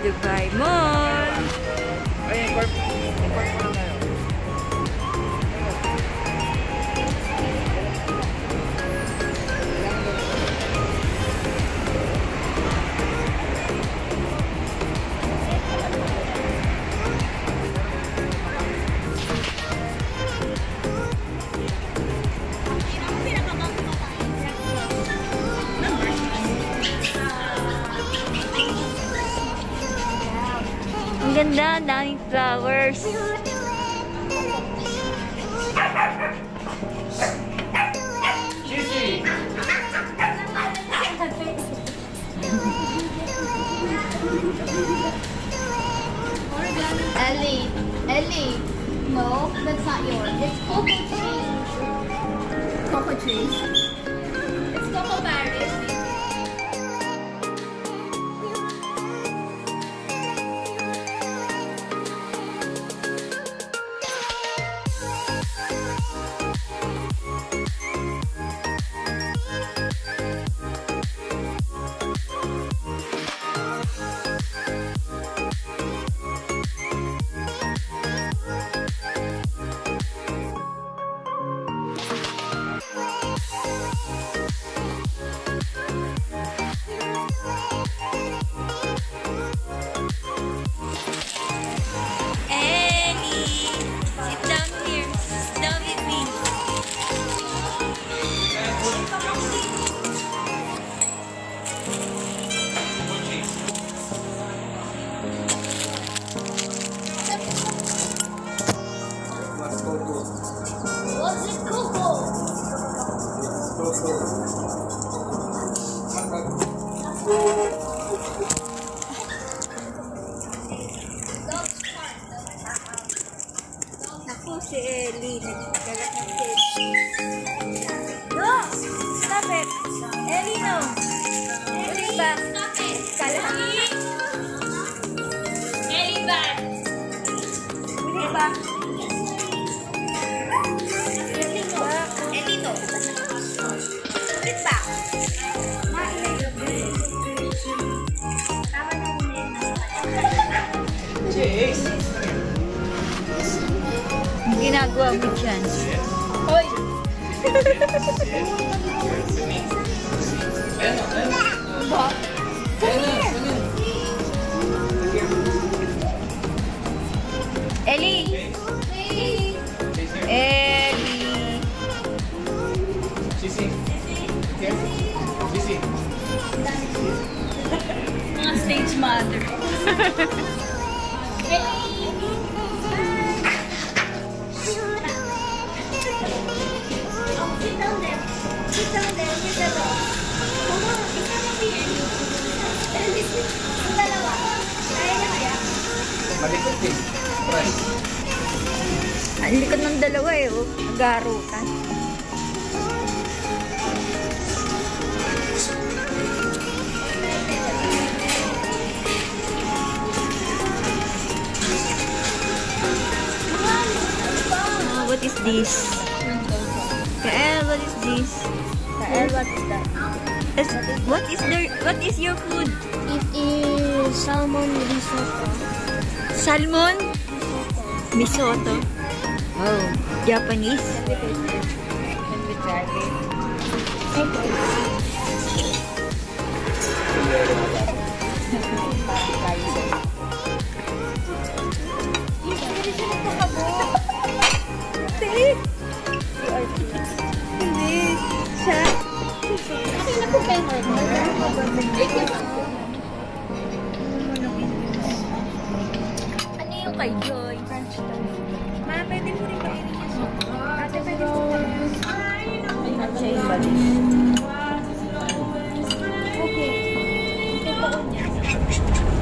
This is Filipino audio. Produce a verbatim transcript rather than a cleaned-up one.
Dubai Mall. Ay, import. Import mo na tayo. Ang ganda, daming flowers. Sisi! Ellie, Ellie, no, that's not yours. It's cocoa trees. Cocoa trees. It's cocoa berries. Was it cocoa? Naku, si Ellie. Nagkagat ng cake. No! Stop it! Ellie, no! Ulit ba? Stop it! Kalahati. Ellie back! Ulit ba? Ellie no. Ulit ba? Cheers! Ang ginagawa mo dyan? Hoy! Ayan o, ayan o. Ba? Ayan o, ayan o. Ellie! Hey! Ellie! Sisi. Here. Sisi. Mga stage mother. Oh, sit down there. Sit down there with the dog. Mama, isama mo yan. Ang dalawa. Kaya niya kaya? Malikot eh. Try. Ang likod ng dalawa eh, oh. Nagarutan. Oh, what is this? Kael, what is this? Kael, what is that? Is, what is the what is your food? It is salmon risotto. Salmon? Misoto. Oh, Japanese. Can we try it? Hindi. Hindi. Siya. Okay na po kayo, Ano yung kay Joy? French toast. Ma, pwede mo rin kainin yung soup. Ate, pwede mo rin. Okay. Ito po niya.